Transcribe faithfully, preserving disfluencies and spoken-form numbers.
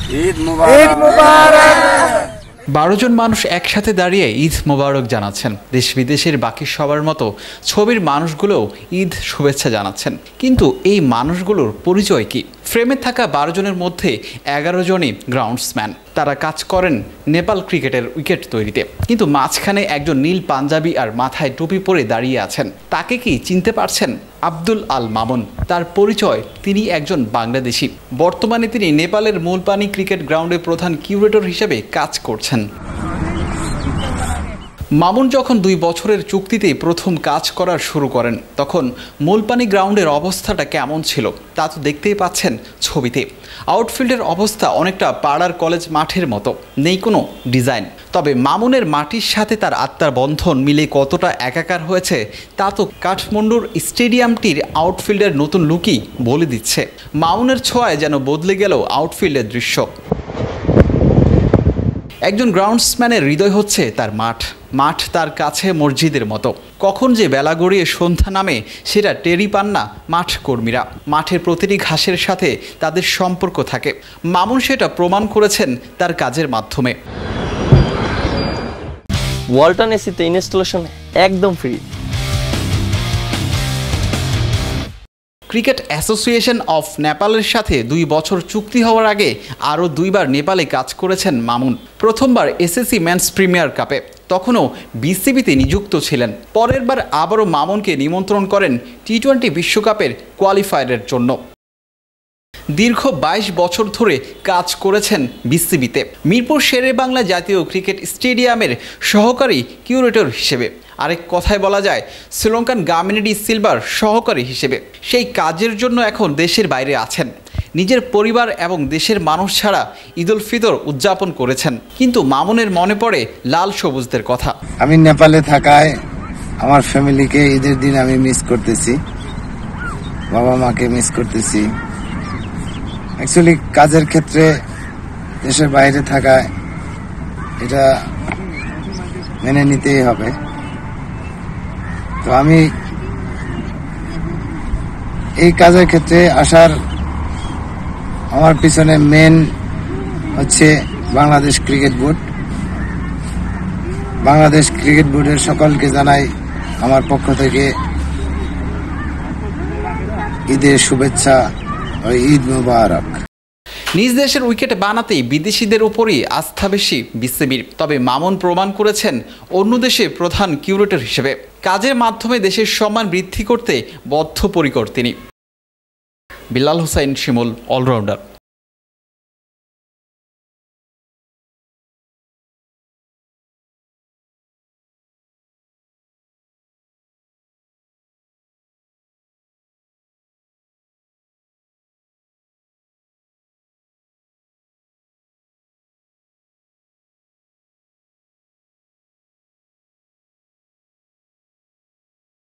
ঈদ মোবারক। বারো জন মানুষ একসাথে দাঁড়িয়ে ঈদ মোবারক জানাচ্ছেন। দেশ বিদেশের বাকি সবার মতো ছবির মানুষগুলোও ঈদ শুভেচ্ছা জানাচ্ছেন। কিন্তু এই মানুষগুলোর পরিচয় কি? ফ্রেমে থাকা বারো জনের মধ্যে এগারো জনই গ্রাউন্ডসম্যান। তারা কাজ করেন নেপাল ক্রিকেটের উইকেট তৈরিতে। কিন্তু মাঝখানে একজন নীল পাঞ্জাবি আর মাথায় টুপি পরে দাঁড়িয়ে আছেন। তাকে কি চিনতে পারছেন? আব্দুল আল মামুন। তার পরিচয়, তিনি একজন বাংলাদেশি। বর্তমানে তিনি নেপালের মুলপানি ক্রিকেট গ্রাউন্ডে প্রধান কিউরেটর হিসেবে কাজ করছেন। মামুন যখন দুই বছরের চুক্তিতে প্রথম কাজ করা শুরু করেন, তখন মুলপানি গ্রাউন্ডের অবস্থাটা কেমন ছিল তা তো দেখতেই পাচ্ছেন ছবিতে। আউটফিল্ডের অবস্থা অনেকটা পাড়ার কলেজ মাঠের মতো, নেই কোনো ডিজাইন। তবে মামুনের মাটির সাথে তার আত্মার বন্ধন মিলে কতটা একাকার হয়েছে তা তো কাঠমান্ডুর স্টেডিয়ামটির আউটফিল্ডের নতুন লুকই বলে দিচ্ছে। মামুনের ছোঁয়ায় যেন বদলে গেল আউটফিল্ডের দৃশ্য। একজন গ্রাউন্ডসম্যানের হৃদয় হচ্ছে তার মাঠ। মাঠ তার কাছে মসজিদের মতো। কখন যে বেলা গড়িয়ে সন্ধ্যা নামে সেটা টেরি পান না মাঠ কর্মীরা। মাঠের প্রতিটি ঘাসের সাথে তাদের সম্পর্ক থাকে। মামুন সেটা প্রমাণ করেছেন তার কাজের মাধ্যমে। ওয়ালটন এসিতে ইনস্টলেশন একদম ফ্রি। ক্রিকেট অ্যাসোসিয়েশন অফ নেপালের সাথে দুই বছর চুক্তি হওয়ার আগে আরও দুইবার নেপালে কাজ করেছেন মামুন। প্রথমবার এসএসসি মেন্স প্রিমিয়ার কাপে, তখনও বিসিবিতে নিযুক্ত ছিলেন। পরের বার আবারও মামুনকে নিমন্ত্রণ করেন টি টোয়েন্টি বিশ্বকাপের কোয়ালিফায়ারের জন্য। দীর্ঘ বাইশ বছর ধরে কাজ করেছেন বিসিবিতে, মিরপুর শেরেবাংলা জাতীয় ক্রিকেট স্টেডিয়ামের সহকারী কিউরেটর হিসেবে। আরেক কথায় বলা যায় শ্রীলঙ্কান গামিনেডি সিলভার সহকারী হিসেবে। সেই কাজের জন্য এখন দেশের বাইরে আছেন। নিজের পরিবার এবং দেশের মানুষ ছাড়া ঈদ উল ফিতর উদযাপন করেছেন। কিন্তু মামুনের মনে পড়ে লাল সবুজদের কথা। আমি নেপালে থাকায় আমার ফ্যামিলিকে ঈদের দিন আমি মিস করতেছি, বাবা মাকে মিস করতেছি। অ্যাকচুয়ালি কাজের ক্ষেত্রে দেশের বাইরে থাকায় এটা মেনে নিতেই হবে। তো আমি এই কাজের ক্ষেত্রে আসার আমার পিছনে মেন হচ্ছে Bangladesh cricket board. Bangladesh cricket বোর্ডের সকলকে জানাই আমার পক্ষ থেকে ঈদের শুভেচ্ছা ও ঈদ মোবারক। নিজ দেশের উইকেট বানাতেই বিদেশিদের উপরই আস্থা বেশি বিসিবির। তবে মামুন প্রমাণ করেছেন অন্য দেশে প্রধান কিউরেটর হিসেবে কাজের মাধ্যমে দেশের সম্মান বৃদ্ধি করতে বদ্ধপরিকর তিনি। বিলাল হোসাইন শিমুল, অলরাউন্ডার।